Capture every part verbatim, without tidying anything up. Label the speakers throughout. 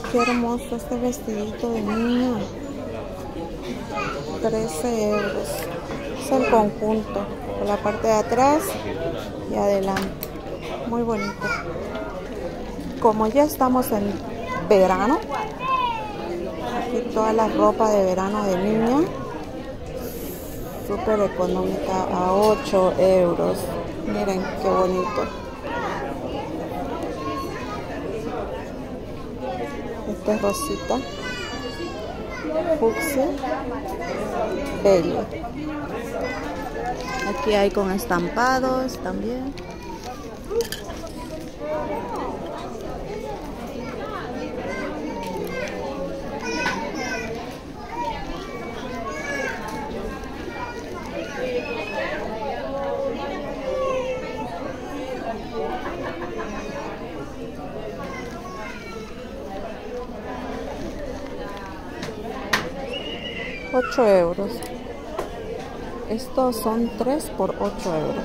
Speaker 1: Qué hermoso este vestidito de niña. trece euros. Es el conjunto, por la parte de atrás y adelante. Muy bonito. Como ya estamos en verano, aquí toda la ropa de verano de niña, súper económica, a ocho euros. Miren qué bonito. Esta es rosita, fucsia, bello. Aquí hay con estampados también. ocho euros. Estos son tres por ocho euros.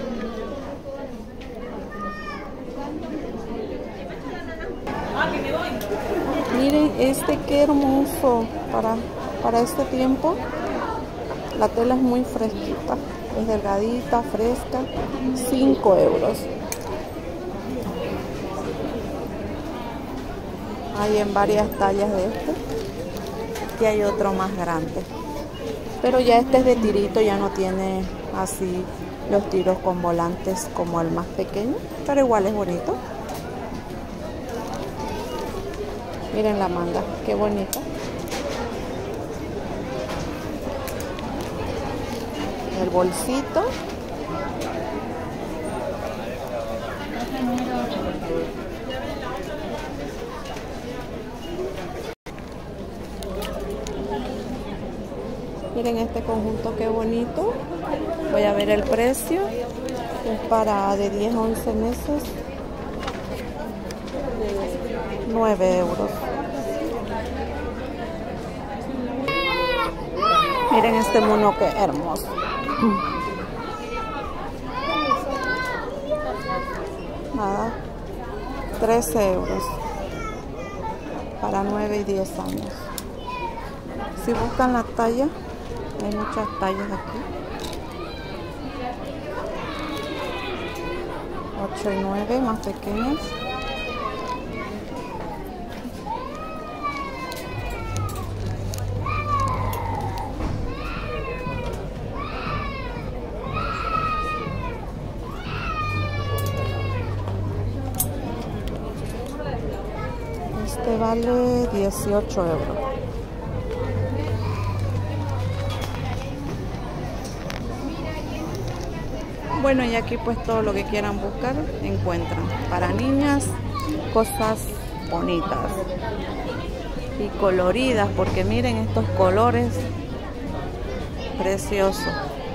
Speaker 1: Miren este, qué hermoso para, para este tiempo. La tela es muy fresquita, es delgadita, fresca. cinco euros. Hay en varias tallas de este. Aquí hay otro más grande. Pero ya este es de tirito, ya no tiene así los tiros con volantes como el más pequeño, pero igual es bonito. Miren la manga, qué bonita. El bolsito. Miren este conjunto, qué bonito. Voy a ver el precio. Es para de diez a once meses. nueve euros. Miren este mono, qué hermoso. Nada. trece euros. Para nueve y diez años. Si buscan la talla, hay muchas tallas aquí. ocho y nueve, más pequeñas. Este vale dieciocho euros. Bueno, y aquí pues todo lo que quieran buscar encuentran. Para niñas, cosas bonitas y coloridas, porque miren estos colores preciosos.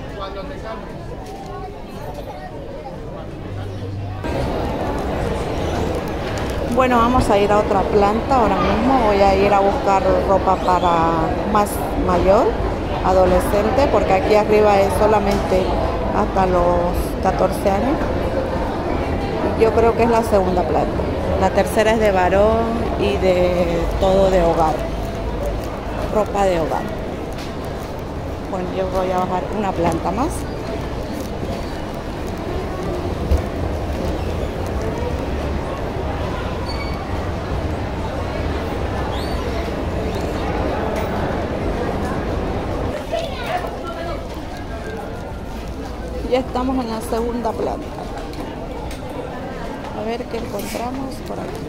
Speaker 1: Bueno, vamos a ir a otra planta ahora mismo. Voy a ir a buscar ropa para más mayor, adolescente, porque aquí arriba es solamente hasta los catorce años. Yo creo que es la segunda planta. La tercera es de varón y de todo de hogar, ropa de hogar. Bueno, yo voy a bajar una planta más. Ya estamos en la segunda planta. A ver qué encontramos por aquí.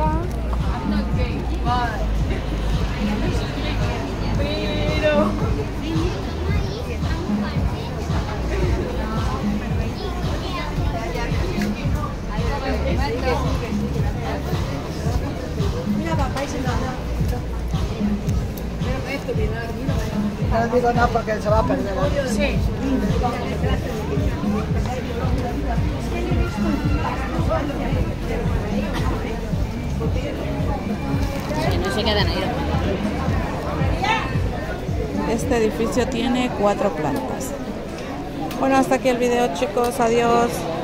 Speaker 2: Pero... Mira, papá, y se lo da.
Speaker 3: No digo nada porque se va a perder.
Speaker 2: Sí.
Speaker 4: Sí, no se quedan ahí.
Speaker 1: Este edificio tiene cuatro plantas. Bueno, hasta aquí el video, chicos. Adiós.